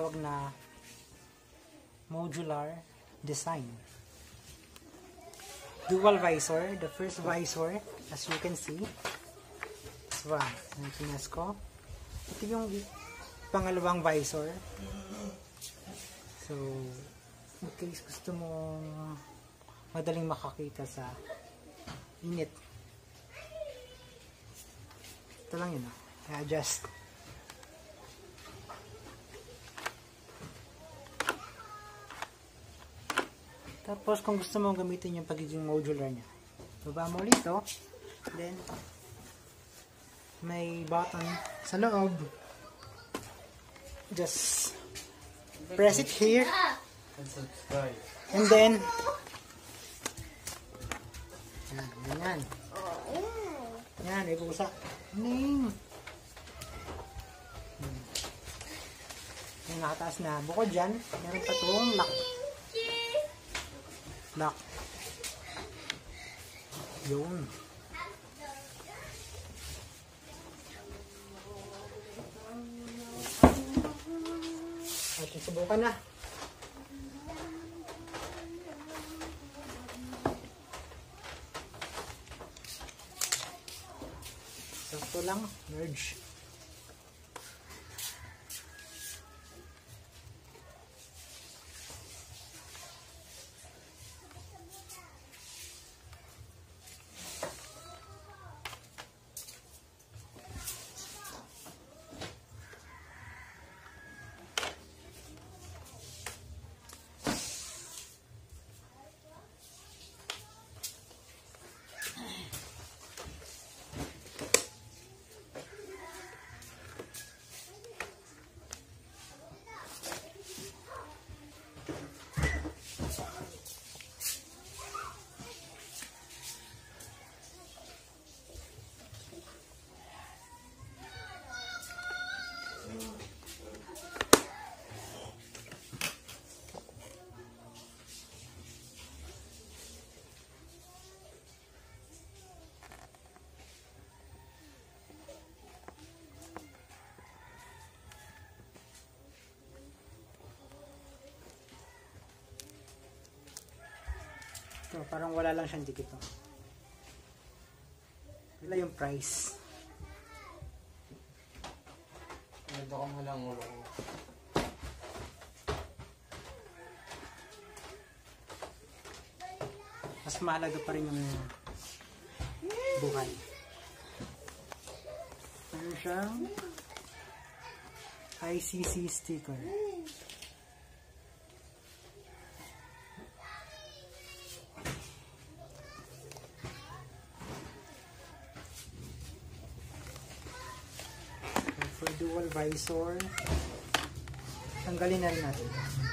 tinatawag na modular design. Dual visor. The first visor, as you can see, this one. Pinas ko. Ito yung pangalawang visor. So, in case gusto mo madaling makakita sa init. Ito lang yun. I-adjust. Tapos, kung gusto mo gamitin yung pagiging modular niya, baba mo ulit ito. Then, may button sa loob. Just press it here. And then, yan. Yan, may pusa. Yan, nakataas na. Bukod dyan, meron pa itong lock. Lock. Yun. At subukan na. Sakto lang. Merge. Ito, parang wala lang siyang dikit. Wala yung price. Baka malang ulo ko. Mas mahalaga pa rin yung buhay. Meron siyang ICC sticker. For dual visor, tanggalin na rin natin.